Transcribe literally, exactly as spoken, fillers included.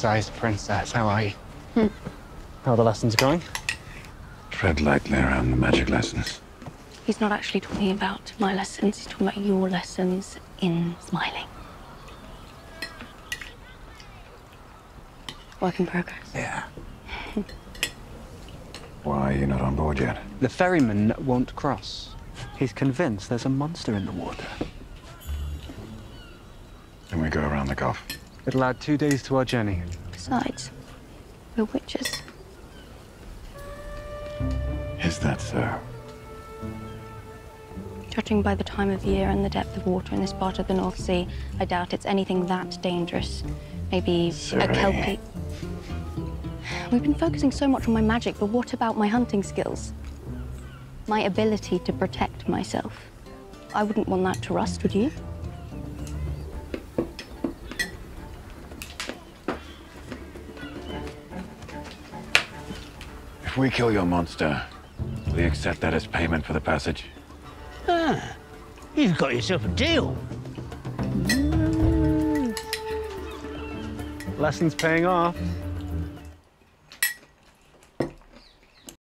sized princess. How are you? Hmm. How are the lessons going? Tread lightly around the magic lessons. He's not actually talking about my lessons. He's talking about your lessons in smiling. Work in progress. Yeah. Why are you not on board yet? The ferryman won't cross. He's convinced there's a monster in the water. Then we go around the Gulf. It'll add two days to our journey. Besides, we're witches. Is that so? Judging by the time of year and the depth of water in this part of the North Sea, I doubt it's anything that dangerous. Maybe Sorry. a kelpie. We've been focusing so much on my magic, but what about my hunting skills? My ability to protect myself. I wouldn't want that to rust, would you? If we kill your monster, will you accept that as payment for the passage? Ah, you've got yourself a deal. Lessons paying off.